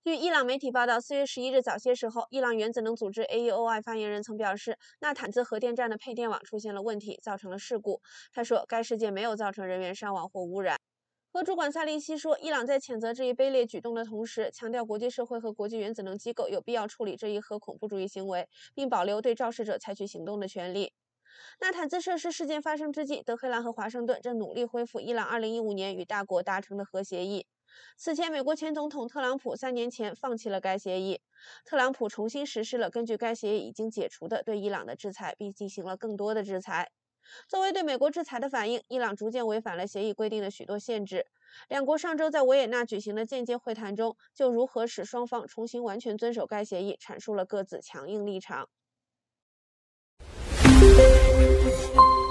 据伊朗媒体报道，4月11日早些时候，伊朗原子能组织 AEOI 发言人曾表示，纳坦兹核电站的配电网出现了问题，造成了事故。他说，该事件没有造成人员伤亡或污染。核主管萨利希说，伊朗在谴责这一卑劣举动的同时，强调国际社会和国际原子能机构有必要处理这一核恐怖主义行为，并保留对肇事者采取行动的权利。纳坦兹设施事件发生之际，德黑兰和华盛顿正努力恢复伊朗2015年与大国达成的核协议。此前，美国前总统特朗普3年前放弃了该协议。特朗普重新实施了根据该协议已经解除的对伊朗的制裁，并进行了更多的制裁。作为对美国制裁的反应，伊朗逐渐违反了协议规定的许多限制。两国上周在维也纳举行的间接会谈中，就如何使双方重新完全遵守该协议，阐述了各自强硬立场。